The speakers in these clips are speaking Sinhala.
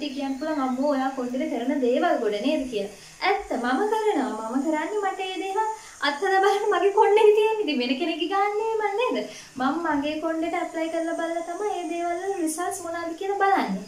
කැමති කියන්න පුළුවන් අම්මෝ ඔයා කොණ්ඩෙට කරන දේවල් ගොඩ නේද කියලා. ඇත්ත මම කරනවා. මම කරන්නේ මට ඒ දේවල් අත්හදා බලන්න මගේ කොණ්ඩේ තියෙන. ඉතින් වෙන කෙනෙක්ගේ ගන්නෑ මන් නේද? මම මගේ කොණ්ඩෙට ඇප්ලයි කරලා බලලා තමයි මේ දේවල් වල රිසල්ට්ස් මොනවද කියලා බලන්නේ.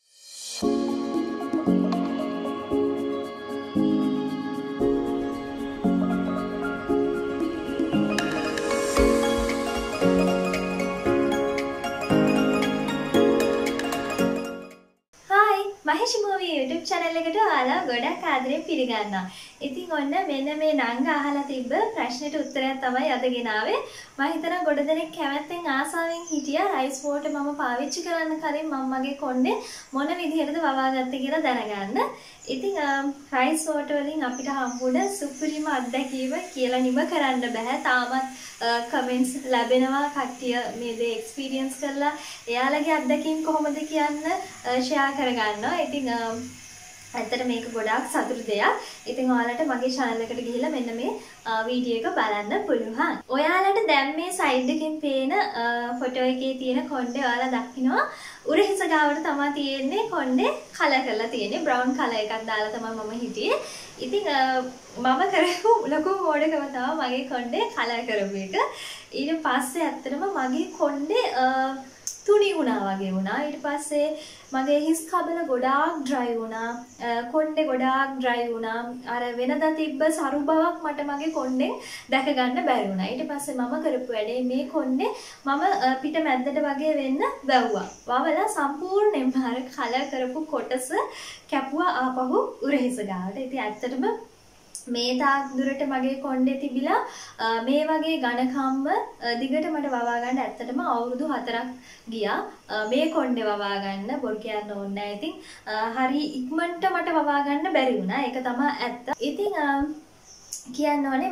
මහේෂි මූවී YouTube channel එකට ඔයාලා ගොඩක් ආදරෙන් පිළිගන්නවා. ඉතින් ඔන්න මෙන්න මේ නංග අහලා තිබ්බ ප්‍රශ්නෙට උත්තරයක් තමයි අද ගෙනාවේ. මම හිතනවා ගොඩ දෙනෙක් කැමැත්තෙන් ආසාවෙන් හිටියා රයිස් වෝටර් මම පාවිච්චි කරන්න කලින් මම මගේ කොණ්ඩේ මොන විදිහටද වවාගත්තේ කියලා දැනගන්න. ඉතින් රයිස් වෝටර් වලින් අපිට හම්බුණ සුපිරිම අත්දැකීම කියලා නිම කරන්න බෑ. තාමත් කමෙන්ට්ස් ලැබෙනවා කට්ටිය මේ දේ එක්ස්පීරියන්ස් කරලා එයාලගේ අත්දැකීම් කොහොමද කියන්න ෂෙයා කරගන්නවා. ඉතින් ඇත්තට මේක ගොඩාක් සතුටු දෙයක්. ඉතින් ඔයාලට මගේ channel එකට ගිහිල්ලා මෙන්න මේ වීඩියෝ එක බලන්න පුළුවන්. ඔයාලට දැන් මේ සයිඩ් එකෙන් පේන ෆොටෝ එකේ තියෙන කොණ්ඩේ ඔයාලා දකින්නවා. උරහිස ගාවට තමයි තියෙන්නේ කොණ්ඩේ කලර් කරලා තියෙන්නේ. බ්‍රවුන් කලර් එකක් දාලා තමයි මම හිටියේ. ඉතින් මම කරපු ලොකු මෝඩකම තමයි මගේ කොණ්ඩේ කලර් කරපු එක. ඊට පස්සේ ඇත්තටම මගේ කොණ්ඩේ තුනි වුණා වගේ වුණා. ඊට පස්සේ මගේ හිස් කබල ගොඩාක් ඩ්‍රයි වුණා. කොණ්ඩේ ගොඩාක් ඩ්‍රයි වුණා. අර වෙනදා තිබ්බ සරු බවක් මට මගේ කොණ්ඩෙන් දැක ගන්න බැරි වුණා. ඊට පස්සේ මම කරපු වැඩේ මේ කොණ්ඩේ මම පිට මැද්දට වගේ වෙන්න වැව්වා. වවලා සම්පූර්ණයෙන්ම අර කලර් කරපු කොටස කැපුවා ආපහු උරහිස ගාවට. ඉතින් ඇත්තටම මේ තාක් දුරට මගේ කොණ්ඩේ තිබිලා මේ වගේ ඝනකම්ම දිගට මට වවා ගන්න ඇත්තටම අවුරුදු 4ක් ගියා. මේ කොණ්ඩේ වවා ගන්න බොරු කියන්න ඕනේ නැහැ. ඉතින් හරි ඉක්මනට මට වවා ගන්න බැරි වුණා. ඒක තමයි ඇත්ත. ඉතින් කියන්න ඕනේ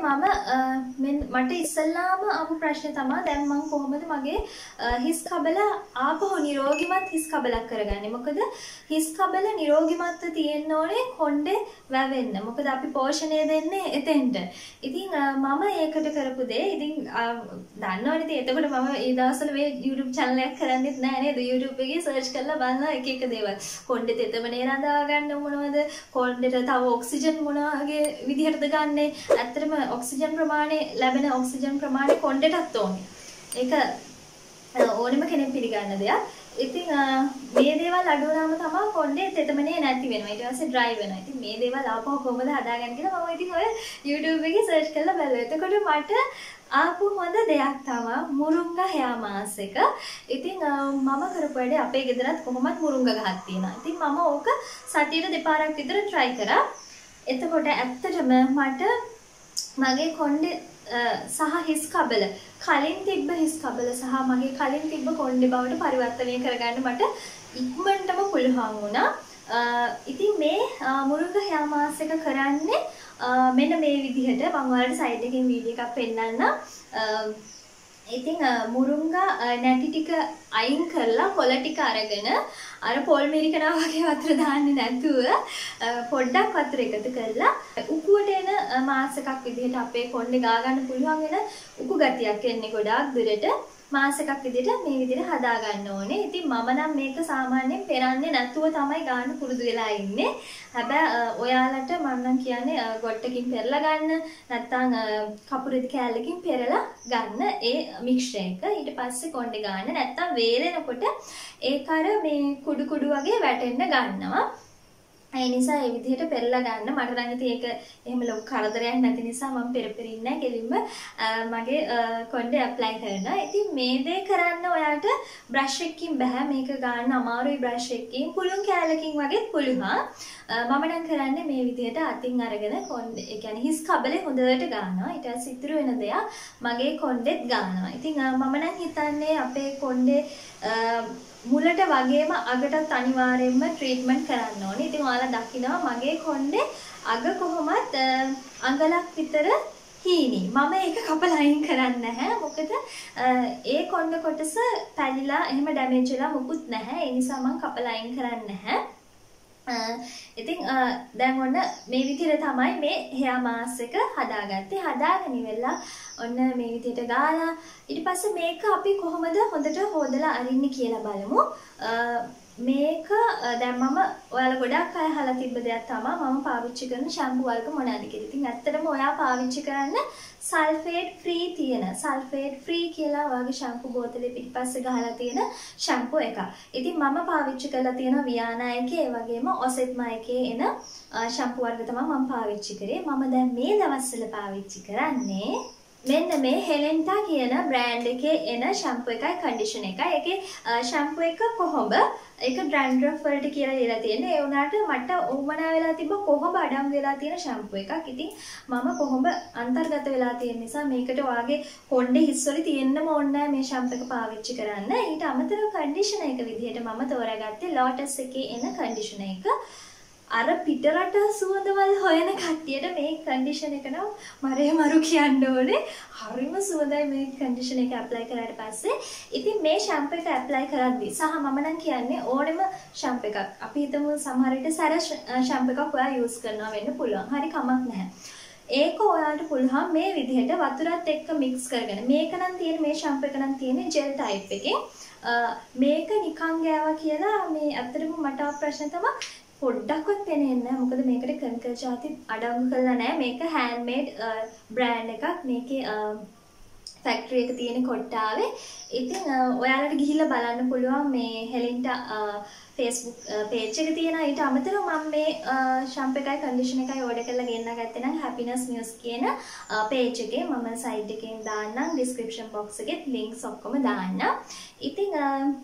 මට ඉස්සල්ලාම ආපු ප්‍රශ්නේ තමයි දැන් මම කොහොමද මගේ හිස් කබල ආපහු නිරෝගිමත් හිස් කබලක් කරගන්නේ. මොකද හිස් කබල නිරෝගිමත්ව තියෙන්න ඕනේ කොණ්ඩේ වැවෙන්න. මොකද අපි පෝෂණය දෙන්නේ එතෙන්ට. ඉතින් මම ඒකට කරපු දේ ඉතින් දන්නවනේ. ඉතින් එතකොට මම ඒ දවස්වල මේ YouTube channel එකක් කරන්නේත් නැහැ නේද? YouTube එකේ search කරලා බලනවා එක එක දේවල්. කොණ්ඩේ තෙතමනේ රඳා ගන්න මොනවද? කොණ්ඩේට තව ඔක්සිජන් මොන වගේ විදිහටද ගන්නෙ? ඇත්තටම ඔක්සිජන් ප්‍රමාණය ලැබෙන ඔක්සිජන් ප්‍රමාණය කොණ්ඩේටත් ඕනේ. ඒක ඕනෙම කෙනෙක් පිළිගන්න දෙයක්. ඉතින් මේ දේවල් අඩු වුණාම තමයි කොණ්ඩේ තෙතමනේ නැති වෙනවා. ඊට පස්සේ ඩ්‍රයි වෙනවා. ඉතින් මේ දේවල් ආපහු කොහොමද හදාගන්නේ කියලා මම ඉතින් ඔය YouTube එකේ සර්ච් කරලා බැලුවා. එතකොට මට ආපු හොඳ දෙයක් තමයි මුරුංගා hair mask එක. ඉතින් මම කරපු වැඩේ අපේ ගෙදරත් කොහොමත් මුරුංගා ගහක් තියෙනවා. ඉතින් මම ඕක සතියට දෙපාරක් විතර try කරා. එතකොට ඇත්තටම මට මගේ කොණ්ඩේ සහ හිස් කබල කලින් තිබ්බ හිස් කබල සහ මගේ කලින් තිබ්බ කොණ්ඩේ බවට පරිවර්තනය කරගන්න මට ඉක්මනටම පුළුවන් වුණා. ඉතින් මේ මුරුංගා hair mask එක කරන්නේ මෙන්න මේ විදිහට මම ඔයාලට සයිඩ් එකෙන් වීඩියෝ එකක් පෙන්නන්නම්. ඉතින් මුරුංගා නැටි ටික අයින් කරලා කොළ ටික අරගෙන අර පොල් මිරිකනවා වගේ වතුර දාන්නේ නැතුව පොඩ්ඩක් වතුර එකතු කරලා උකුවට එන මාස් එකක් විදිහට අපේ කොණ්ඩේ ගා ගන්න පුළුවන් වෙන උකු ගතියක් එන්නේ ගොඩාක් දුරට මාස් එකක් විදිහට මේ විදිහට හදා ගන්න ඕනේ. ඉතින් මම නම් මේක සාමාන්‍යයෙන් පෙරන්නේ නැතුව තමයි ගන්න පුරුදු වෙලා ඉන්නේ. හැබැයි ඔයාලට මම නම් කියන්නේ ගොට්ටකින් පෙරලා ගන්න නැත්නම් කපුරෙදි කෑල්ලකින් පෙරලා ගන්න ඒ මික්ස්චර් එක. ඊට පස්සේ කොණ්ඩේ ගන්න නැත්නම් වේලෙනකොට ඒක අර මේ කුඩු කුඩු වගේ වැටෙන්න ගන්නවා. ඒ නිසා මේ විදිහට පෙරලා ගන්න. මට නම් ඉතින් ඒක එහෙම ලොකු කරදරයක් නැති නිසා මම පෙරපෙර ඉන්නේ කෙලින්ම මගේ කොණ්ඩේ ඇප්ලයි කරනවා. ඉතින් මේ දේ කරන්න ඔයාලට බ්‍රෂ් එකකින් බෑ. මේක ගන්න අමාරුයි බ්‍රෂ් එකකින්. පුළුන් කෑල්ලකින් වගේ පුළුවන්. මම නම් කරන්නේ මේ විදිහට අතින් අරගෙන කොණ්ඩේ ඒ කියන්නේ හිස් කබලේ හොඳට ගන්නවා. ඊට පස්සේ ඉතුරු වෙන දෙයක් මගේ කොණ්ඩෙත් ගන්නවා. ඉතින් මම නම් හිතන්නේ අපේ කොණ්ඩේ මුලට වගේම අගටත් අනිවාර්යයෙන්ම ට්‍රීට්මන්ට් කරන්න ඕනේ. ඉතින් ඔයාලා දකිනවා මගේ කොණ්ඩේ අග කොහොමත් අඟලක් විතර හීනි. මම ඒක කපලා අයින් කරන්නේ නැහැ. මොකද ඒ කොණ්ඩේ කොටස පැලිලා එහෙම ඩැමේජ් වෙලා මුකුත් නැහැ. ඒ නිසා මම කපලා අයින් කරන්නේ නැහැ. ඉතින් දැන් ඔන්න මේ විදිහට තමයි මේ hair mask එක හදාගත්තේ. හදාගෙන ඉවරලා ඔන්න මේ විදිහට ගාලා ඊට පස්සේ මේක අපි කොහොමද හොඳට හොදලා අරින්නේ කියලා බලමු. මේක දැන් මම ඔයාලා ගොඩක් අය අහලා තිබ්බ දෙයක් තමයි මම පාවිච්චි කරන ෂැම්පූ වර්ග මොනවාද කියලා. ඉතින් ඇත්තටම ඔයා පාවිච්චි කරන්න සල්ෆේට් ෆ්‍රී තියෙන සල්ෆේට් ෆ්‍රී කියලා ඔයාගේ ෂැම්පූ බෝතලේ පිටිපස්සේ ගහලා තියෙන ෂැම්පූ එකක්. ඉතින් මම පාවිච්චි කරලා තියෙන වියානා එකේ ඒ වගේම ඔසෙත්මා එකේ එන ෂැම්පූ වර්ග තමයි මම පාවිච්චි කරේ. මම දැන් මේ දවස්වල පාවිච්චි කරන්නේ මෙන්න මේ හෙලෙන්ටා කියන බ්‍රෑන්ඩ් එකේ එන ෂැම්පූ එකයි කන්ඩිෂනර් එකයි. ඒකේ ෂැම්පූ එක කොහොඹ ඒක ඩ්‍රැන්ඩ්‍රෆ් වලට කියලා දීලා තියෙන්නේ. ඒ වුණාට මට ඕමනා වෙලා තිබ්බ කොහොඹ අඩංගු වෙලා තියෙන ෂැම්පූ එකක්. ඉතින් මම කොහොඹ අන්තර්ගත වෙලා තියෙන නිසා මේකට ඔයාගේ කොණ්ඩේ හිස්වල තියෙන්නම ඕනේ මේ ෂැම්පූ එක පාවිච්චි කරන්න. ඊට අමතරව කන්ඩිෂනර් එක විදිහට මම තෝරාගත්තේ ලෝටස් එකේ එන කන්ඩිෂනර් එක. අර පිටරට සුවඳවල් හොයන කට්ටියට මේ කන්ඩිෂන් එක නම් මරේ මරු කියන්න ඕනේ. හරිම සුවඳයි මේ කන්ඩිෂන් එක ඇප්ලයි කරාට පස්සේ. ඉතින් මේ ෂැම්පූ එක ඇප්ලයි කරද්දී සහ මම නම් කියන්නේ ඕනෙම ෂැම්පූ එකක්. අපි හිතමු සමහර විට සැර ෂැම්පූ එකක් ඔයා යූස් කරනවා වෙන්න පුළුවන්. හරි කමක් නැහැ. ඒක ඔයාලට පුළුවන් මේ විදිහට වතුරත් එක්ක මික්ස් කරගෙන. මේක නම් තියෙන මේ ෂැම්පූ එක නම් තියෙන්නේ ජෙල් ටයිප් එකේ. මේක නිකන් ගෑවා කියලා මේ ඇත්තටම මට ප්‍රශ්න තමයි පොඩ්ඩක්වත් පේන්නේ නැහැ. මොකද මේකට කෙමිකල් ಜಾති අඩංගු කරලා නැහැ. මේක හෑන්ඩ්මේඩ් බ්‍රෑන්ඩ් එකක්. මේකේ ෆැක්ටරි එක තියෙන කොට්ටාවේ. ඉතින් ඔයාලට ගිහිල්ලා බලන්න පුළුවන් මේ හෙලින්ටා Facebook page එක තියෙනවා. ඊට අමතරව මම මේ ෂැම්පූ එකයි කන්ඩිෂනර් එකයි ඕඩර් කරලා ගෙන්න ගත්තේ නම් happiness news කියන page එකේ මම site එකෙන් දාන්නම් description box එකේ links ඔක්කොම දාන්නම්. ඉතින්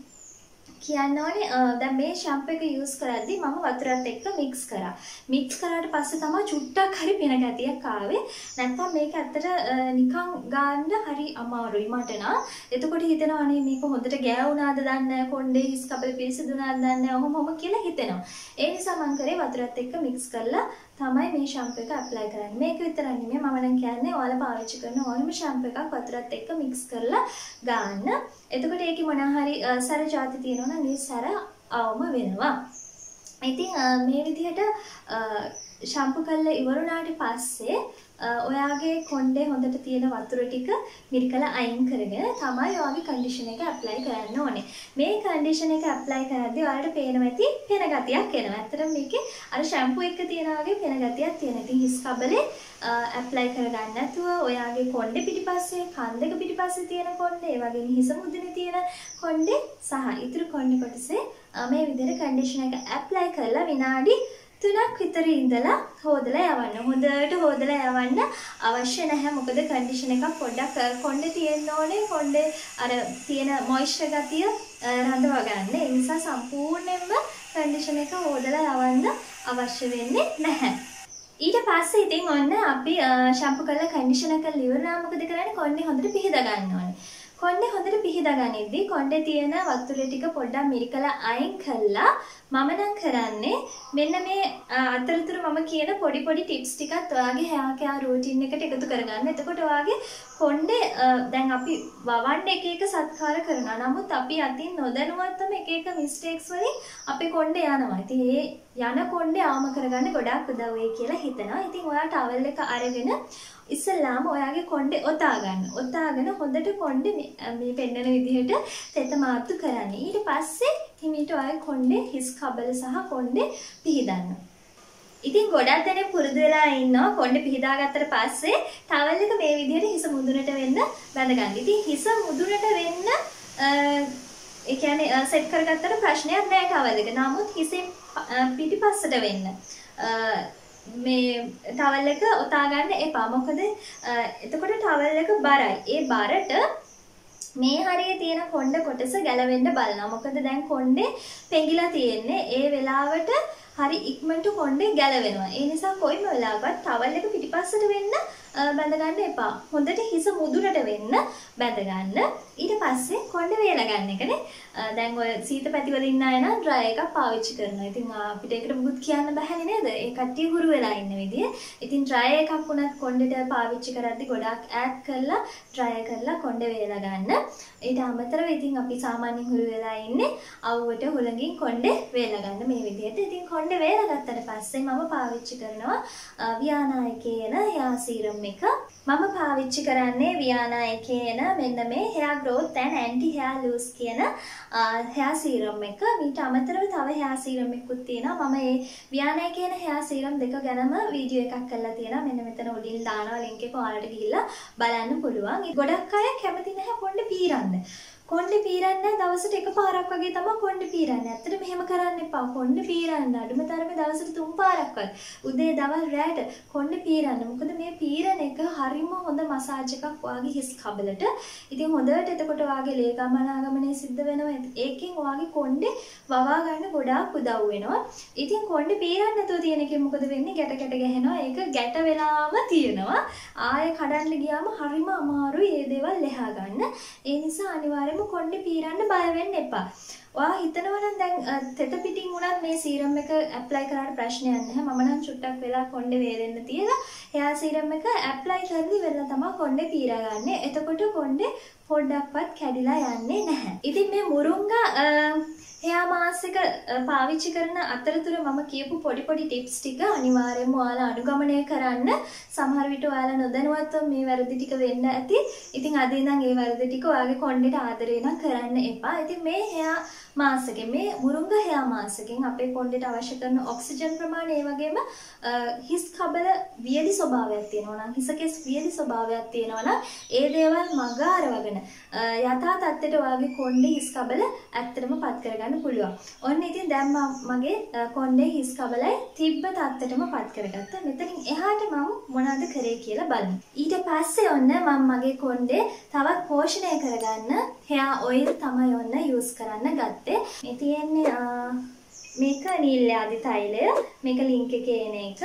කියන්න ඕනේ දැන් මේ ෂැම්පූ එක යූස් කරද්දී මම වතුරත් එක්ක මික්ස් කරා. මික්ස් කරාට පස්සේ තමයි චුට්ටක් හරි පෙන ගැතියක් ආවේ. නැත්තම් මේක ඇත්තට නිකන් ගන්න හරි අමාරුයි මට නා. එතකොට හිතෙනවා අනේ මේක හොඳට ගෑවුණාද දන්නේ නැහැ. කොණ්ඩේ හිස් කපල පිරිසිදුනාද දන්නේ නැහැ. ඔහොම කියලා හිතෙනවා. ඒ නිසා මම කරේ වතුරත් එක්ක මික්ස් කරලා තමයි මේ ෂැම්පූ එක ඇප්ලයි කරන්නේ. මේක විතරක් නෙමෙයි මම නම් කියන්නේ ඔයාලා පාවිච්චි කරන ඕනම ෂැම්පූ එකක් වතුරත් එක්ක මික්ස් කරලා ගන්න. එතකොට ඒකේ මොනවා හරි සැර ಜಾති තියෙනවා නම් මේ සැර අවම වෙනවා. ඉතින් මේ විදිහට ෂැම්පූ කරලා ඉවරුණාට පස්සේ ඔයාගේ කොණ්ඩේ හොඳට තියෙන වතුර ටික මිරිකලා අයින් කරගෙන තමයි ඔයාගේ කන්ඩිෂන් එක ඇප්ලයි කරන්න ඕනේ. මේ කන්ඩිෂන් එක ඇප්ලයි කරද්දී ඔයාලට පේනවා ඇති පෙන ගතියක් එනවා. ඇත්තටම මේකේ අර ෂැම්පූ එක තියෙන වගේ පෙන ගතියක් තියෙනවා. ඉතින් හිස් කබලේ ඇප්ලයි කරගන්න නැතුව ඔයාගේ කොණ්ඩේ පිටිපස්සේ කන් දෙක පිටිපස්සේ තියෙන කොණ්ඩේ, ඒ වගේම හිස මුදුනේ තියෙන කොණ්ඩේ සහ ඉතුරු කොණ්ඩේ කොටසේ මේ විදිහට කන්ඩිෂන් එක ඇප්ලයි කරලා විනාඩි 3ක් විතර ඉඳලා හොදලා යවන්න. හොඳට හොදලා යවන්න අවශ්‍ය නැහැ. මොකද කන්ඩිෂන් එකක් පොඩ්ඩක් කොණ්ඩේ තියෙන්න ඕනේ. කොණ්ඩේ අර තියෙන මොයිස්චර් ගතිය රඳව ගන්න. ඒ නිසා සම්පූර්ණයෙන්ම කන්ඩිෂන් එක හොදලා යවන්න අවශ්‍ය වෙන්නේ නැහැ. ඊට පස්සේ ඉතින් ඔන්න අපි ෂැම්පූ කරලා කන්ඩිෂනර් කරලා ඉවරනා මොකද කරන්නේ? කොණ්ඩේ හොඳට පිහදා ගන්න ඕනේ. කොණ්ඩේ හොඳට පිහදා ගනිද්දී කොණ්ඩේ තියෙන වතුර ටික පොඩ්ඩක් මිරිකලා අයින් කළා මම නම් කරන්නේ මෙන්න මේ අතරතුර මම කියන පොඩි පොඩි ටිප්ස් ටිකත් ඔයාගේ hair care routine එකට එකතු කරගන්න. එතකොට ඔයාගේ කොණ්ඩේ දැන් අපි වවන්න එක එක සත්කාර කරනවා. නමුත් අපි අතින් නොදැනුවත්වම එක එක mistakes වලින් අපේ කොණ්ඩේ යනවා. ඉතින් ඒ යන කොණ්ඩේ ආවම කරගන්න ගොඩාක් උදව් වෙයි කියලා හිතනවා. ඉතින් ඔයා ටවල් එක අරගෙන ඉස්සෙල්ලාම ඔයාගේ කොණ්ඩේ ඔතා ගන්න. ඔතාගෙන හොඳට කොණ්ඩේ මේ පෙන්නන විදිහට තෙත මාත්තු කරන්න. ඊට පස්සේ හිමීට ඔයාගේ කොණ්ඩේ හිස් කබල සහ කොණ්ඩේ පිහදන්න. ඉතින් ගොඩක් දෙනෙක් පුරුදු වෙලා ඉන්නවා කොණ්ඩේ පිහදා ගත්තට පස්සේ ටවල් එක මේ විදිහට හිස මුදුනට වෙන්න බැඳ ගන්න. ඉතින් හිස මුදුනට වෙන්න ඒ කියන්නේ සෙට් කරගත්තට ප්‍රශ්නයක් නැහැ ටවල් එක. නමුත් හිසෙන් පිටිපස්සට වෙන්න මේ ටවල් එක ඔතා ගන්න එපා. මොකද එතකොට ටවල් එක බරයි. ඒ බරට මේ හරියේ තියෙන කොණ්ඩ කොටස ගැලවෙන්න බලනවා. මොකද දැන් කොණ්ඩේ පෙඟිලා තියෙන්නේ. ඒ වෙලාවට හරි ඉක්මනට කොණ්ඩේ ගැලවෙනවා. ඒ නිසා කොයිම වෙලාවකවත් ටවල් එක පිටිපස්සට වෙන්න බැඳ ගන්න එපා. හොඳට හිස මුදුනට වෙන්න බැඳ ගන්න. ඊට පස්සේ කොණ්ඩේ වේලා ගන්න එකනේ. දැන් ඔය සීත පැතිවල ඉන්න අය නම් ඩ්‍රයි එකක් පාවිච්චි කරනවා. ඉතින් අපිට ඒකට මුකුත් කියන්න බැහැනේ නේද? ඒ කට්ටිය හුරු වෙලා ඉන්න විදිය. ඉතින් ඩ්‍රයි එකක් වුණත් කොණ්ඩේට පාවිච්චි කරද්දි ගොඩාක් ඈඩ් කරලා ඩ්‍රයි කරලා කොණ්ඩේ වේලා ගන්න. ඊට අමතරව ඉතින් අපි සාමාන්‍යයෙන් හුරු වෙලා ඉන්නේ අවුවට හුලඟින් කොණ්ඩේ වේලා ගන්න මේ විදිහට. ඉතින් කොණ්ඩේ වේලා ගත්තට පස්සේ මම පාවිච්චි කරනවා වියානා එකේ එන hair serum එක මම පාවිච්චි කරන්නේ වියානා එකේ එන මෙන්න මේ hair growth and anti hair loss කියන hair serum එක. ඊට අමතරව තව hair serum එකකුත් තියෙනවා. මම මේ වියානා එකේ එන hair serum දෙක ගැනම වීඩියෝ එකක් කරලා තියෙනවා. මෙන්න මෙතන උඩින් දානවා link එක. ඔයාලට ගිහිල්ලා බලන්න පුළුවන්. ගොඩක් අය කැමති නැහැ කොණ්ඩේ පීරන්න. කොණ්ඩේ පීරන්නේ දවසට එකපාරක් වගේ තමයි කොණ්ඩේ පීරන්නේ. ඇත්තට මෙහෙම කරන්න එපා. කොණ්ඩේ පීරන්න අඩුම තරමේ දවසට 3 පාරක් වගේ. උදේ දවල් රැට කොණ්ඩේ පීරන්න. මොකද මේ පීරන එක හරිම හොඳ මසාජ් එකක් වාගේ හිස් කබලට. ඉතින් හොඳට එතකොට වාගේ ලේ ගමනාගමනය සිද්ධ වෙනවා. ඒකෙන් වාගේ කොණ්ඩේ වවා ගන්න ගොඩාක් උදව් වෙනවා. ඉතින් කොණ්ඩේ පීරන්න නැතුව තියෙන එකෙන් මොකද වෙන්නේ? ගැට ගැට ගහනවා. ඒක ගැට වෙලාම තියෙනවා. ආයෙ කඩන්න ගියාම හරිම අමාරුයි මේ දේවල් ලෙහා ගන්න. ඒ නිසා අනිවාර්යයෙන්ම කොණ්ඩේ පීරන්න බය වෙන්න එපා. ඔයා හිතනවා නම් දැන් තෙත පිටින් උනත් මේ සීරම් එක ඇප්ලයි කරාට ප්‍රශ්නයක් නැහැ. මම නම් චුට්ටක් වෙලා කොණ්ඩේ වේදෙන්න තියලා එයා සීරම් එක ඇප්ලයි කරලි වෙලා තමයි කොණ්ඩේ පීරගන්නේ. එතකොට කොණ්ඩේ පොඩ්ඩක්වත් කැඩිලා යන්නේ නැහැ. ඉතින් මේ මුරුංගා hair mask එක පාවිච්චි කරන අතරතුර මම කියපු පොඩි පොඩි ටිප්ස් ටික අනිවාර්යයෙන්ම ඔයාලා අනුගමනය කරන්න. සමහර විට ඔයාලා නොදැනුවත්ව මේ වැරදි ටික වෙන්න ඇති. ඉතින් අද ඉඳන් මේ වැරදි ටික ඔයාගේ කොණ්ඩේට ආදරේ නම් කරන්න එපා. ඉතින් මේ hair mask එකේ මේ මුරුංගා hair mask එකෙන් අපේ කොණ්ඩේට අවශ්‍ය කරන ඔක්සිජන් ප්‍රමාණය ඒ වගේම හිස් කබල වියලි ස්වභාවයක් තියෙනවා නම් හිසකෙස් වියලි ස්වභාවයක් තියෙනවා නම් ඒ දේවල් මග අරවගෙන යථා තත්ත්වයට ඔයාගේ කොණ්ඩේ හිස් කබල ඇත්තටම පත් කරගන්න පුළුවන්. ඔන්න ඉතින් දැන් මගේ කොණ්ඩේ හිස් කබලයි තිබ්බ තත්ත්වයටම පත් කරගත්තා. මෙතනින් එහාට මම මොනවද කරේ කියලා බලමු. ඊට පස්සේ ඔන්න මම මගේ කොණ්ඩේ තවත් පෝෂණය කරගන්න hair oil තමයි ඔන්න use කරන්න ගත්තේ. මේ තියෙන්නේ මේක නීල්යාදි තෛලය. මේක link එකේ එන එක.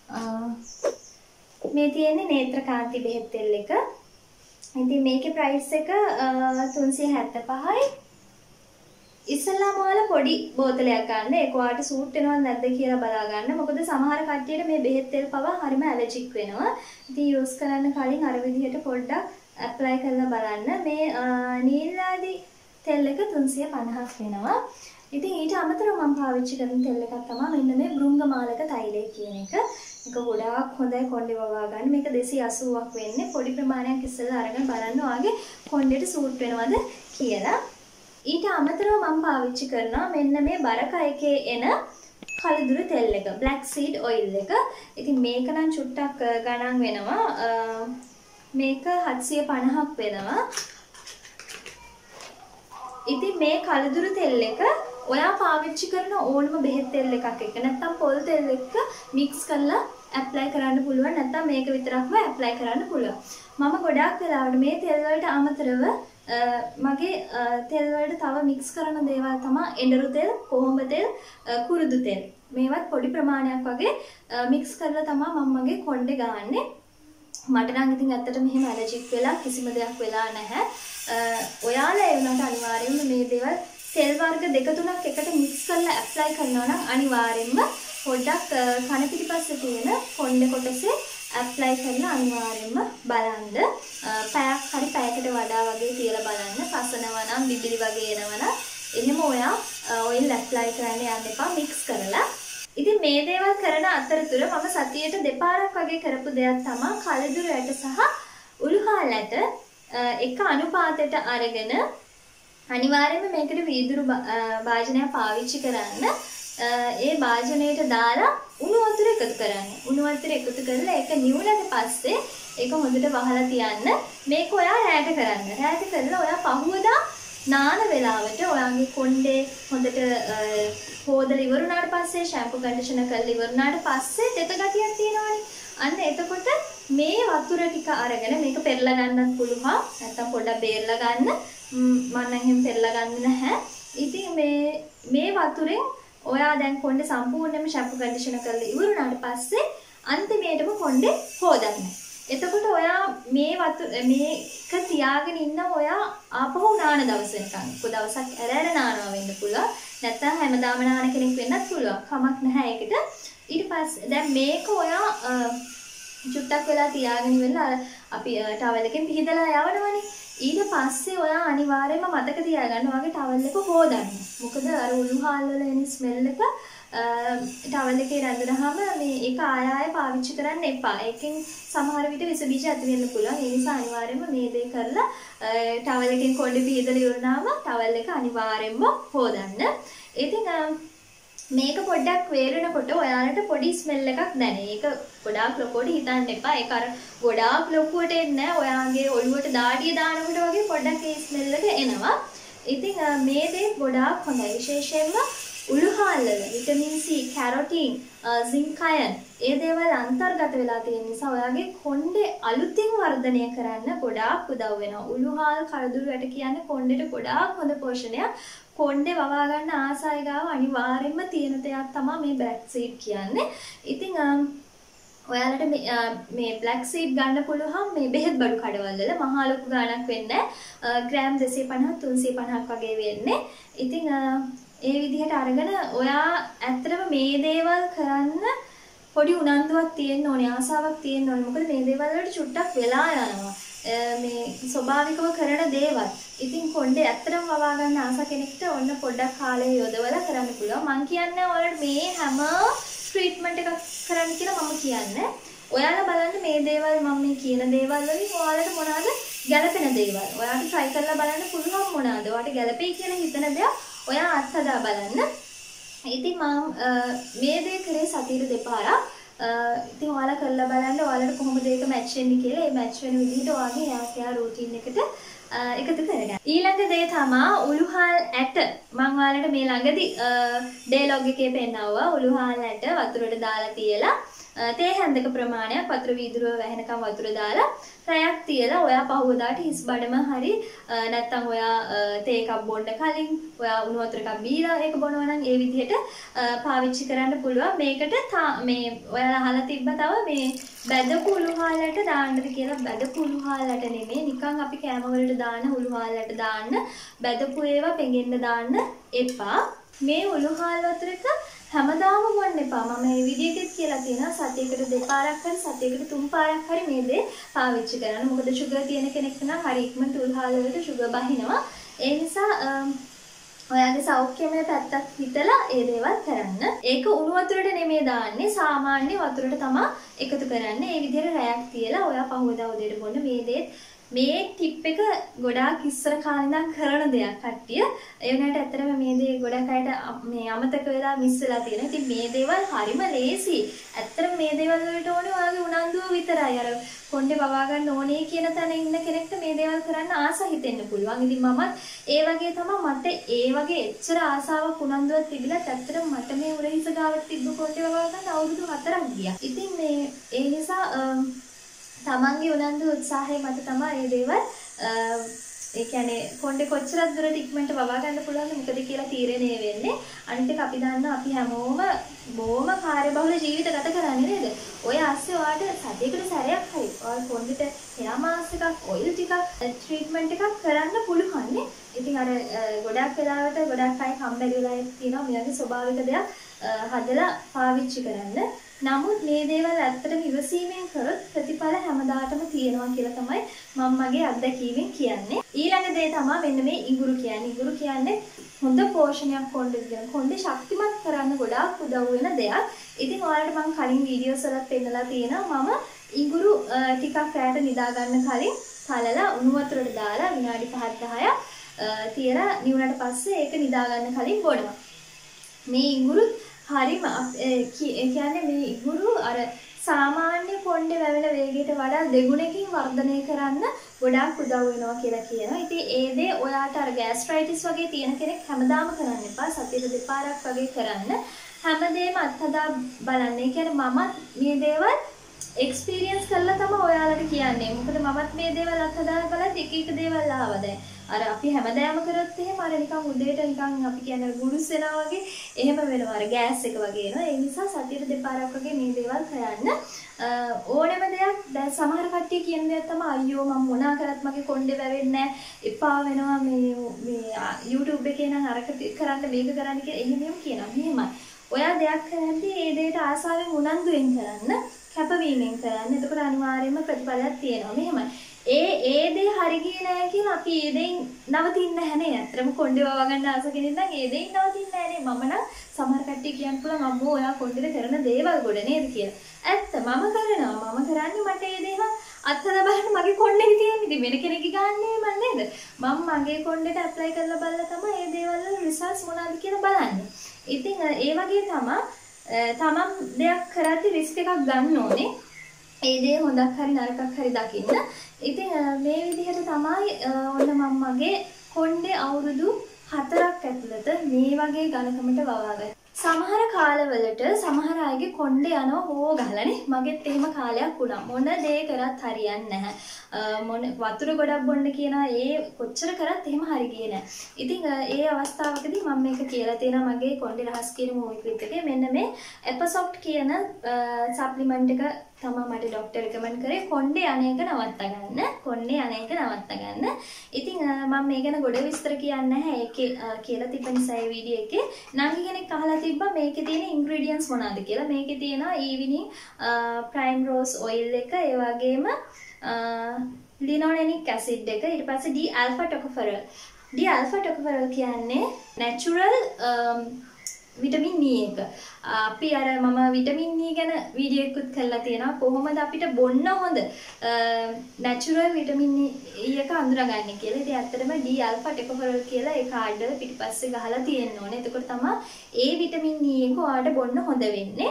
මේ තියෙන්නේ නේත්‍රකාන්ති බෙහෙත් තෙල් එක. ඉතින් මේකේ price එක 375යි. ඉස්සල්ලාම ඔයාලා පොඩි බෝතලයක් ගන්න. ඒක ඔයාලට සූට් වෙනවද නැද්ද කියලා බලා ගන්න. මොකද සමහර කට්ටියට මේ බෙහෙත් තෙල් පවා හරිම ඇලර්ජික් වෙනවා. ඉතින් යූස් කරන්න කලින් අර විදිහට පොඩ්ඩක් ඇප්ලයි කරලා බලන්න. මේ නීල්යාදි තෙල් එක 350ක් වෙනවා. ඉතින් ඊට අමතරව මම පාවිච්චි කරන තෙල් එකක් තමයි මෙන්න මේ බෘංගමාලක තෛලය කියන එක. මේක ගොඩාක් හොඳයි කොණ්ඩේ වවා ගන්න. මේක 280ක් වෙන්නේ. පොඩි ප්‍රමාණයක් ඉස්සෙල්ලා අරගෙන බලන්න ඔයාගේ කොණ්ඩේට සූට් වෙනවද කියලා. ඊට අමතරව මම පාවිච්චි කරනවා මෙන්න මේ බරක එකේ එන කළුදුරු තෙල් එක. black seed oil එක. ඉතින් මේක නම් චුට්ටක් ගණන් වෙනවා. මේක 750ක් වෙනවා. ඉතින් මේ කළුදුරු තෙල් එක ඔයා පාවිච්චි කරන ඕනම බෙහෙත් තෙල් එකක් එක්ක නැත්නම් පොල් තෙල් එක්ක මික්ස් කරලා ඇප්ලයි කරන්න පුළුවන්. නැත්නම් මේක විතරක්ම ඇප්ලයි කරන්න පුළුවන්. මම ගොඩාක් වෙලාවට මේ තෙල් වලට අමතරව මගේ තෙල් වලට තව මික්ස් කරන දේවල් තමයි එඬරු තෙල්, කොහොඹ තෙල්, කුරුදු තෙල්. මේවත් පොඩි ප්‍රමාණයක් වගේ මික්ස් කරලා තමයි මම මගේ කොණ්ඩේ ගාන්නේ. මට නම් ඉතින් ඇත්තට මෙහෙම ඇලර්ජික් වෙලා කිසිම දෙයක් වෙලා නැහැ. ඔයාලා ඒ වුණාට අනිවාර්යයෙන්ම මේ දේවල් තෙල් වර්ග දෙක තුනක් එකට මික්ස් කරලා ඇප්ලයි කරනවා නම් අනිවාර්යයෙන්ම පොඩ්ඩක් කන පිටිපස්සේ තියෙන කොණ්ඩේ කොටසේ ඇප්ලයි කරලා අනිවාර්යයෙන්ම බලන්න. පැයක් හරි පැයකට වඩා වගේ තියලා බලන්න. පසනවා නම් බිබිලි වගේ එනවා නම් එහෙම ඔයා ඔයිල් ඇප්ලයි කරන්න යන්න එපා මික්ස් කරලා. ඉතින් මේ දේවල් කරන අතරතුර මම සතියට දෙපාරක් වගේ කරපු දෙයක් තමයි කළුදුරු ඇට සහ උළුහාල් ඇට එක අනුපාතයට අරගෙන අනිවාර්යයෙන්ම මේකට වීදුරු භාජනයක් පාවිච්චි කරන්න. ඒ භාජනයට දාලා උණු වතුර එකතු කරන්න. උණු වතුර එකතු කරලා ඒක නිවුනට පස්සේ ඒක හොඳට වහලා තියන්න. මේක ඔයා රැට කරන්න. රැට කරලා ඔයා පහුවදා නාන වෙලාවට ඔයාගේ කොණ්ඩේ හොඳට හොදලා ඉවරුනාට පස්සේ ෂැම්පු කන්ඩිෂනර් කරලා ඉවරුනාට පස්සේ තෙත ගතියක් තියෙනවනේ. අන්න එතකොට මේ වතුර ටික අරගෙන මේක පෙරලා ගන්නත් පුළුවන්. නැත්තම් පොඩ්ඩක් බේරලා ගන්න. මම නම් එහෙම පෙරලා ගන්නේ නැහැ. ඉතින් මේ වතුරෙන් ඔයා දැන් කොණ්ඩේ සම්පූර්ණයෙන්ම ෂැම්පු කන්ඩිෂනර් කරලා ඉවරුනාට පස්සේ අන්තිමේටම කොණ්ඩේ හොදන්න. එතකොට ඔයා මේක තියාගෙන ඉන්න ඔයා ආපහු නාන දවස් වෙනකන්. කො දවසක් ඇර නානවා වෙන්න පුළුවන්. නැත්නම් හැමදාම නාන කෙනෙක් වෙන්නත් පුළුවන්. කමක් නැහැ ඒකට. ඊට පස්සේ දැන් මේක ඔයා චුට්ටක් වෙලා තියාගෙන ඉවරලා අපි ටවල් එකෙන් පිහදලා යවනවනේ. ඊට පස්සේ ඔයා අනිවාර්යයෙන්ම මතක තියාගන්න ඔයාගේ ටවල් එක හොදන්න. මොකද අර උණුහාල් වල එන ස්මෙල් එක ටවල් එකේ රැඳුනහම මේ ඒක ආය ආය පාවිච්චි කරන්න එපා. ඒකෙන් සමහර විට විස බීජ ඇති වෙන්න පුළුවන්. ඒ නිසා අනිවාර්යයෙන්ම මේ දේ කරලා ටවල් එකෙන් කොණ්ඩේ පීදලා ඉවරනහම ටවල් එක අනිවාර්යයෙන්ම හොදන්න. ඉතින් මේක පොඩ්ඩක් වේලෙනකොට ඔයාලට පොඩි ස්මෙල් එකක් දැනේ. ඒක ගොඩාක් ලොකුවට හිතන්න එපා. ඒක අර ගොඩාක් ලොකුවට එන්නේ නැහැ. ඔයාගේ ඔළුවට දාඩිය දානකොට වගේ පොඩ්ඩක් ඒ ස්මෙල් එක එනවා. ඉතින් මේ දේ ගොඩාක් හොඳයි. විශේෂයෙන්ම උළුහාල් වල vitamin C, carotene, zinc iron ඒ දේවල් අන්තර්ගත වෙලා තියෙන නිසා ඔයාගේ කොණ්ඩේ අලුතින් වර්ධනය කරන්න ගොඩාක් උදව් වෙනවා. උළුහාල් කලදුරු වැට කියන්නේ කොණ්ඩේට ගොඩාක් හොඳ පෝෂණයක්. කොණ්ඩේ වවා ගන්න ආසයි ගාව අනිවාර්යෙන්ම තියෙන දෙයක් තමයි මේ බ්ලැක් සීඩ් කියන්නේ. ඉතින් ඔයාලට මේ බ්ලැක් සීඩ් ගන්න පුළුවන් මේ බෙහෙත් බඩු කඩවල වල මහා ලොකු ගාණක් වෙන්නේ ග්‍රෑම් 250 350ක් වගේ වෙන්නේ. ඉතින් ඒ විදිහට අරගෙන ඔයා ඇත්තටම මේ දේවල් කරන්න පොඩි උනන්දුවක් තියෙන්න ඕනේ, ආසාවක් තියෙන්න ඕනේ. මොකද මේ දේවල් වලට චුට්ටක් වෙලා යනවා. මේ ස්වභාවිකව කරන දේවල්. ඉතින් කොණ්ඩේ ඇත්තටම වවා ගන්න ආස කෙනෙක්ට ඔන්න පොඩ්ඩක් කාලේ යොදවලා කරන්න පුළුවන්. මම කියන්නේ ඔයාලට මේ හැම ට්‍රීට්මන්ට් එකක් කරන්න කියලා මම කියන්නේ. ඔයාලා බලන්න මේ දේවල් මම මේ කියන දේවල් වලින් ඔයාලට මොනවාද ගැළපෙන දේවල්. ඔයාලට try කරලා බලන්න පුළුවන් මොනවාද. ඔයාලට ගැළපෙයි කියලා හිතන දේ ඔයා අත්හදා බලන්න. ඉතින් මම මේ දේ කරේ සතියේ දෙපාරක්. ඉතින් ඔයාලා කරලා බලන්න ඔයාලට කොහොමද ඒක මැච් වෙන්නේ කියලා. ඒ මැච් වෙන විදිහට ඔයාගේ hair care routine එකට එකතු කරගන්න. ඊළඟ දේ තමයි උළුහාල් ඇට. මම ඔයාලට මේ ළඟදී ඩේලොග් එකේ පෙන්නවුවා උළුහාල් ඇට වතුරට දාලා තියලා තේ හැන්දක ප්‍රමාණයක් වතුර වීදුරුව වැහෙනකම් වතුර දාලා රැයක් තියලා ඔයා පහුවදාට හිස් බඩම හරි නැත්තම් ඔයා තේ එකක් බොන්න කලින් ඔයා උණු වතුර එකක් බීලා ඒක බොනවා නම් ඒ විදිහට පාවිච්චි කරන්න පුළුවන්. මේකට මේ ඔයාලා අහලා තිබ්බ තව මේ බැදපු උළුහාලට දාන්නද කියලා. බැදපු උළුහාලට නෙමෙයි නිකන් අපි කෑම වලට දාන උළුහාලට දාන්න. බැදපු ඒවා පෙඟෙන්න දාන්න එපා. මේ උළුහාල් වතුර එක හැමදාම බොන්න එපා. මම මේ වීඩියෝ එකෙත් කියලා තියෙනවා සතියකට දෙපාරක් හරි සතියකට තුන් පාරක් හරි මේ දේ පාවිච්චි කරන්න. මොකද sugar තියෙන කෙනෙක්ට නම් හරි ඉක්මනට උල්හාල් වලට sugar බහිනවා. ඒ නිසා ඔයාගේ සෞඛ්‍යමය පැත්තක් හිතලා ඒ දේවල් කරන්න. ඒක උණු වතුරට නෙමෙයි දාන්නේ. සාමාන්‍ය වතුරට තමයි එකතු කරන්නේ. ඒ විදිහට රැයක් තියලා ඔයා පහුවදා උදේට බොන්න. මේ ටිප් එක ගොඩාක් ඉස්සර කාලේ ඉඳන් කරන දෙයක් කට්ටිය. ඒ වුණාට ඇත්තටම මේ දේ ගොඩක් අයට මේ අමතක වෙලා මිස් වෙලා තියෙනවා. ඉතින් මේ දේවල් හරිම ලේසි. ඇත්තටම මේ දේවල් වලට ඕනේ ඔයාගේ උනන්දුව විතරයි. අර කොණ්ඩේ වවා ගන්න ඕනේ කියන තැන ඉන්න කෙනෙක්ට මේ දේවල් කරන්න ආස හිතෙන්න පුළුවන්. ඉතින් මමත් ඒ වගේ තමයි මට ඒ වගේ එච්චර ආසාවක් උනන්දුවක් තිබිලත් ඇත්තටම මට මේ උරහිස ගාවට තිබ්බ කොණ්ඩේ වවා ගන්න අවුරුදු 4ක් ගියා. ඉතින් මේ ඒ නිසා තමන්ගේ උනන්දු උත්සාහය මත තමයි මේ දේවල් ඒ කියන්නේ කොණ්ඩේ කොච්චරක් දුරට ඉක්මනට වවා ගන්න පුළුවන්ද මොකද කියලා තීරණය වෙන්නේ. අනිත් එක අපි දන්නවා අපි හැමෝම බොහොම කාර්යබහුල ජීවිත ගත කරන්නේ නේද? ඔය ASCII ඔයාලට සතියකට සැරයක් හරි ඔයාලා කොණ්ඩේට හෙයා මාස් එකක් ඔයිල් ටිකක් ට්‍රීට්මන්ට් එකක් කරන්න පුළුවන් නේ. ඉතින් අර ගොඩක් වෙලාවට ගොඩක් අය කම්මැලි වෙලා තියෙනවා මෙයාගේ ස්වභාවික දෙයක් හදලා පාවිච්චි කරන්න. නමුත් මේ දේවල් ඇත්තටම ඉවසීමෙන් කරොත් ප්‍රතිඵල හැමදාටම තියෙනවා කියලා තමයි මම මගේ අත්දැකීමෙන් කියන්නේ. ඊළඟ දේ තමයි මෙන්න මේ ඉඟුරු කියන්නේ. ඉඟුරු කියන්නේ හොඳ පෝෂණයක් කොණ්ඩේ දෙන. කොණ්ඩේ ශක්තිමත් කරන්න ගොඩාක් උදව් වෙන දෙයක්. ඉතින් ඔයාලට මම කලින් වීඩියෝස් වලත් පෙන්නලා තියෙනවා මම ඉඟුරු ටිකක් රැට නිදා ගන්න කලින් තලලා උණු වතුරට දාලා විනාඩි 5-10ක් තියලා නිවුණට පස්සේ ඒක නිදා ගන්න කලින් බොනවා. මේ ඉඟුරු හරිම කියන්නේ මේ ඉඟුරු අර සාමාන්‍ය කොණ්ඩේ වැවෙන වේගයට වඩා දෙගුණකින් වර්ධනය කරන්න ගොඩාක් උදව් වෙනවා කියලා කියනවා. ඉතින් ඒ දේ ඔයාට අර ગેස්ට්‍රයිටිස් වගේ තියෙන කෙනෙක් හැමදාම කරන්න එපා. සතියට දෙපාරක් වගේ කරන්න. හැමදේම අත්හදා බලන්න. ඒ කියන්නේ මම මේ දේවල් එක්ස්පීරියන්ස් කරලා තමයි ඔයාලට කියන්නේ. මොකද මමත් මේ දේවල් අත්හදා බලද්දි එක දේවල් ආවා දැන්. අර අපි හැමදාම කරොත් එහෙම අර නිකන් උදේට නිකන් අපි කියන්නේ ගුරුස් වෙනවා වගේ එහෙම වෙනවා. අර ගෑස් එක වගේ එනවා. ඒ නිසා සතියට දෙපාරක් වගේ මේ දේවල් කරන්න. ඕනෙම දෙයක් දැන් සමහර කට්ටිය කියන දේ තමයි අයියෝ මම මොනා කරත් මගේ කොණ්ඩේ වැවෙන්නේ නැහැ. එපා වෙනවා මේ YouTube එකේ නම් අරක කරන්න මේක කරන්න කියලා එහෙම කියනවා. මෙහෙමයි. ඔයා දෙයක් කරද්දී ඒ දෙයට ආසාවෙන් උනන්දුවෙන් කරන්න. කැපවීමෙන් කරන්න. එතකොට අනිවාර්යයෙන්ම ප්‍රතිඵලයක් තියෙනවා. මෙහෙමයි. ඒ දේ හරි ගියේ නැහැ කියලා අපි ඒ දෙයින් නවතින්නේ නැහැ නේ. අත්‍තරම කොණ්ඩේ වව ගන්න ආස කෙනෙක් නම් ඒ දෙයින් නවතින්නේ නැහැ නේ. මම නම් සමහර කට්ටිය කියන්න පුළුවන් අම්මෝ ඔයා කොණ්ඩේට කරන දේවල් ගොඩ නේද කියලා. ඇත්ත මම කරනවා. මම කරන්නේ මට ඒ දේවල් අත්හදා බලන්න මගේ කොණ්ඩේ තියෙන්නේ. ඉතින් වෙන කෙනෙක්ගේ ගන්නෑ මන් නේද? මම මගේ කොණ්ඩේට ඇප්ලයි කරලා බලලා තමයි මේ දේවල් වල රිසල්ට්ස් මොනවද කියලා බලන්නේ. ඉතින් ඒ වගේ තමයි තමන් දෙයක් කරද්දි රිස්ක් එකක් ගන්න ඕනේ. ඒ දේ හොඳක් හරි නරකක් හරි දකින්න. ඉතින් මේ විදිහට තමයි ඔන්න මම මගේ කොණ්ඩේ අවුරුදු 4ක් ඇතුළත මේ වගේ ඝනකමට වවාගත්තා. සමහර කාලවලට සමහර අයගේ කොණ්ඩේ යනවා හොෝ ගහලානේ. මගෙත් එහෙම කාලයක් වුණා. මොන දේ කරත් හරියන්නේ නැහැ. වතුර ගොඩක් බොන්න කියනවා ඒ කොච්චර කරත් එහෙම හරි ගියේ නැහැ. ඉතින් ඒ අවස්ථාවකදී මම මේක කියලා තියෙනවා මගේ කොණ්ඩේ රහස් කියන මූවි ක්ලිප් එකේ. මෙන්න මේ එපසොෆ්ට් කියන සප්ලිමන්ට් එක තමයි මට ડોක්ටර් රෙකමන්ඩ් කරේ කොණ්ඩේ අනේක නවත්ත ගන්න. කොණ්ඩේ අනේක නවත්ත ගන්න. ඉතින් මම මේ ගැන ගොඩ විස්තර කියන්නේ නැහැ. ඒකේ කියලා තිබ්බ නිසා ඒ වීඩියෝ එකේ නංගි කෙනෙක් අහලා තිබ්බා මේකේ තියෙන ඉන්ග්‍රීඩියන්ට්ස් මොනවද කියලා. මේකේ තියෙනවා ඊවිනිං ප්‍රයිම් රෝස් ඔයිල් එක, ඒ වගේම ලිනොලෙනික් ඇසිඩ් එක, ඊට පස්සේ ඩී ඇල්ෆා ටොකෝෆෙරල්. ඩී ඇල්ෆා ටොකෝෆෙරල් කියන්නේ නැචරල් විටමින් E එක. අපි අර මම විටමින් E ගැන වීඩියෝ එකකුත් කරලා තියෙනවා. කොහොමද අපිට බොන්න හොඳ නැචරල් විටමින් E එක අඳුරගන්නේ කියලා. ඉතින් ඇත්තටම ඩී ඇල්ෆා ටොකෝෆෙරල් කියලා ඒ කාඩ් වල පිටිපස්සේ ගහලා තියෙන්න ඕනේ. එතකොට තමයි ඒ විටමින් E එක ඔයාලට බොන්න හොඳ වෙන්නේ.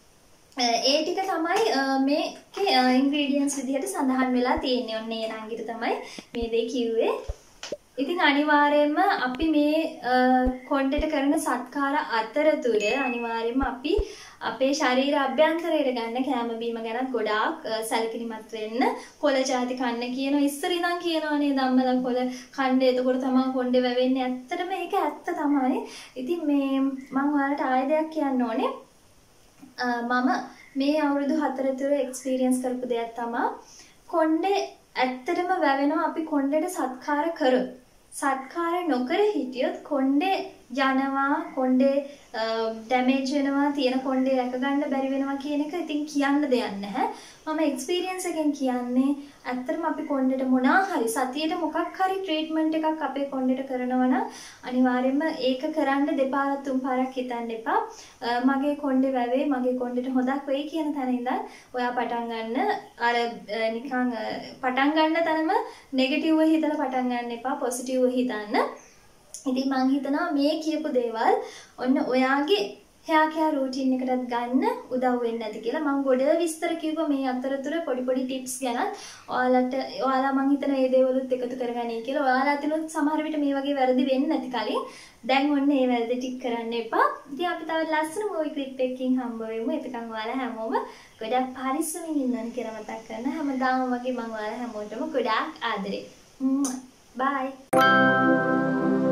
ඒ ටික තමයි මේකේ ඉන්ග්‍රීඩියන්ට්ස් විදිහට සඳහන් වෙලා තියෙන්නේ. ඔන්න ඒ රංගිට තමයි මේ දේ කිව්වේ. ඉතින් අනිවාර්යයෙන්ම අපි මේ කොණ්ඩේට කරන සත්කාර අතරතුර අනිවාර්යයෙන්ම අපි අපේ ශරීර අභ්‍යන්තරයට ගන්න කැම බීම ගැනත් ගොඩාක් සැලකිලිමත් වෙන්න. කොළ ಜಾති කන්න කියන ඉස්සර ඉඳන් කියනවනේ ධම්මලා කොළ කන්න එතකොට තමයි කොණ්ඩේ වැවෙන්නේ. ඇත්තටම ඒක ඇත්ත තමයි. ඉතින් මේ මම ඔයාලට ආයෙ දෙයක් කියන්න ඕනේ. මම මේ අවුරුදු 4 තුර එක්ස්පීරියන්ස් කරපු දෙයක් තමයි කොණ්ඩේ ඇත්තටම වැවෙනවා අපි කොණ්ඩේට සත්කාර කරොත්. සත්කාර නොකර හිටියොත් කොණ්ඩේ යනවා, කොණ්ඩේ ඩැමේජ් වෙනවා, තියෙන කොණ්ඩේ රැක ගන්න බැරි වෙනවා කියන එක ඉතින් කියන්න දෙයක් නැහැ. මම එක්ස්පීරියන්ස් එකෙන් කියන්නේ ඇත්තටම අපි කොණ්ඩේට මොනවා හරි සතියේට මොකක් හරි ට්‍රීට්මන්ට් එකක් අපේ කොණ්ඩේට කරනවා නම් අනිවාර්යයෙන්ම ඒක කරන්න දෙපාරක් තුන් පාරක් හිතන්න එපා. මගේ කොණ්ඩේ වැවේ, මගේ කොණ්ඩේට හොදක් වෙයි කියන තැන ඉඳන් ඔයා පටන් ගන්න. අර නිකන් පටන් ගන්න තැනම නෙගටිව්ව හිතලා පටන් ගන්න එපා, පොසිටිව්ව හිතන්න. ඉතින් මම හිතනවා මේ කියපු දේවල් ඔන්න ඔයාගේ hair care routine එකටත් ගන්න උදව් වෙන්නේ නැති කියලා. මම ගොඩ විස්තර කිව්වා මේ අතරතුර පොඩි පොඩි tips ගැන. ඔයාලා මම හිතනවා මේ දේවලුත් එකතු කරගන්නයි කියලා. ඔයාලා අතිනුත් සමහර විට මේ වගේ වැරදි වෙන්නේ නැති කලින් දැන් ඔන්න මේ වැරදි ටික කරන්න එපා. ඉතින් අපි තව ලස්සන මූවි ක්ලිප් එකකින් හම්බ වෙමු. එතකන් ඔයාලා හැමෝම ගොඩක් පරිස්සමින් ඉන්න කියලා මතක් කරන්න. හැමදාම වගේ මම ඔයාලා හැමෝටම ගොඩාක් ආදරේ. බයි.